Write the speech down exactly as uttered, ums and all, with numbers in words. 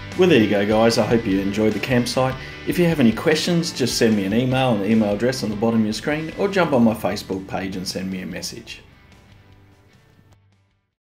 Well, there you go, guys. I hope you enjoyed the campsite. If you have any questions, just send me an email on the email address on the bottom of your screen, or jump on my Facebook page and send me a message.